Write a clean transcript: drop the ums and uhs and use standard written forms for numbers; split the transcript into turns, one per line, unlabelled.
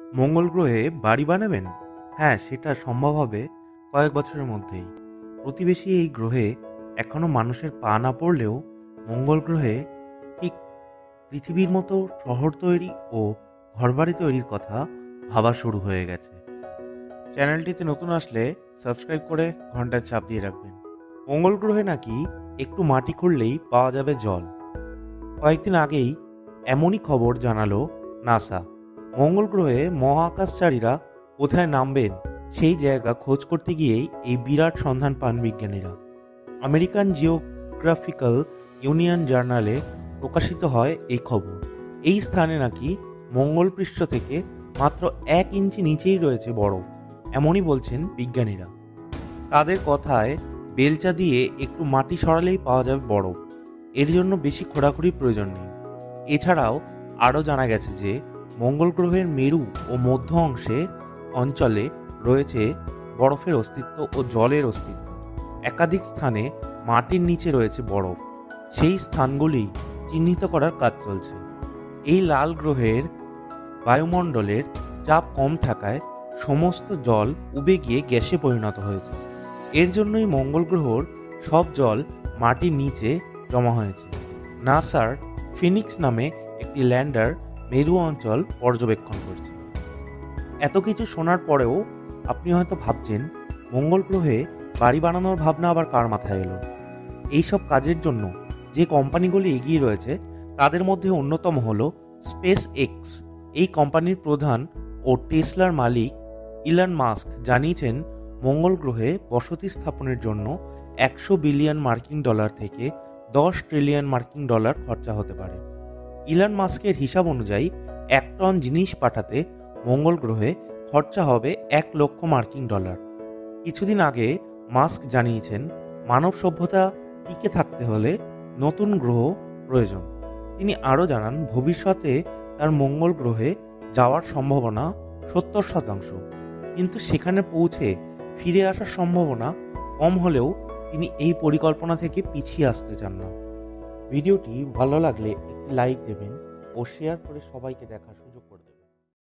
মঙ্গল গ্রহে বাড়ি বানাবেন? হ্যাঁ, সেটা সম্ভব হবে কয়েক বছরের মধ্যেই। প্রতিবেশী এই গ্রহে এখনো মানুষের পা না পড়লেও মঙ্গল গ্রহে ঠিক পৃথিবীর মতো শহর তৈরি ও ঘরবাড়ি তৈরির কথা ভাবা শুরু হয়ে গেছে। চ্যানেলটিতে নতুন আসলে সাবস্ক্রাইব করে ঘন্টার চাপ দিয়ে রাখবেন। মঙ্গল গ্রহে নাকি একটু মাটি খুঁড়লেই পাওয়া যাবে জল। কয়েকদিন আগেই এমনই খবর জানালো নাসা। মঙ্গল গ্রহে মহাকাশচারীরা কোথায় নামবেন সেই জায়গা খোঁজ করতে গিয়েই এই বিরাট সন্ধান পান বিজ্ঞানীরা। আমেরিকান জিওগ্রাফিক্যাল ইউনিয়ন জার্নালে প্রকাশিত হয় এই খবর। এই স্থানে নাকি মঙ্গল পৃষ্ঠ থেকে মাত্র 1 ইঞ্চি নিচেই রয়েছে বরফ, এমনই বলছেন বিজ্ঞানীরা। তাদের কথায় বেলচা দিয়ে একটু মাটি সরালেই পাওয়া যাবে বরফ। এর জন্য বেশি খোঁড়াখুড়ির প্রয়োজন নেই। এছাড়াও আরও জানা গেছে যে মঙ্গল গ্রহের মেরু ও মধ্য অঞ্চলে রয়েছে বরফের অস্তিত্ব ও জলের অস্তিত্ব। একাধিক স্থানে মাটির নিচে রয়েছে বরফ। সেই স্থানগুলি চিহ্নিত করার কাজ চলছে। এই লাল গ্রহের বায়ুমণ্ডলের চাপ কম থাকায় সমস্ত জল উবে গিয়ে গ্যাসে পরিণত হয়েছে। এর জন্যই মঙ্গল গ্রহর সব জল মাটির নিচে জমা হয়েছে। নাসার ফিনিক্স নামে একটি ল্যান্ডার মেরু অঞ্চল পর্যবেক্ষণ করছে। এত কিছু শোনার পরেও আপনি হয়তো ভাবছেন, মঙ্গল গ্রহে বাড়ি বানানোর ভাবনা আবার কার মাথায় এলো? এইসব কাজের জন্য যে কোম্পানিগুলি এগিয়ে রয়েছে তাদের মধ্যে অন্যতম হলো স্পেস এক্স। এই কোম্পানির প্রধান ও টেসলার মালিক ইলন মাস্ক জানিয়েছেন, মঙ্গল গ্রহে বসতি স্থাপনের জন্য 100 বিলিয়ন মার্কিন ডলার থেকে 10 ট্রিলিয়ন মার্কিন ডলার খরচা হতে পারে। ইলন মাস্কের হিসাব অনুযায়ী 1 টন জিনিস পাঠাতে মঙ্গল গ্রহে খরচা হবে 1 লক্ষ মার্কিন ডলার। কিছুদিন আগে মাস্ক জানিয়েছেন, মানব সভ্যতা টিকে থাকতে হলে নতুন গ্রহ প্রয়োজন। তিনি আরও জানান, ভবিষ্যতে তার মঙ্গল গ্রহে যাওয়ার সম্ভাবনা 70%, কিন্তু সেখানে পৌঁছে ফিরে আসার সম্ভাবনা কম হলেও তিনি এই পরিকল্পনা থেকে পিছিয়ে আসতে চান না। ভিডিওটি ভালো লাগলে একটি লাইক দেবেন ও শেয়ার করে সবাইকে দেখার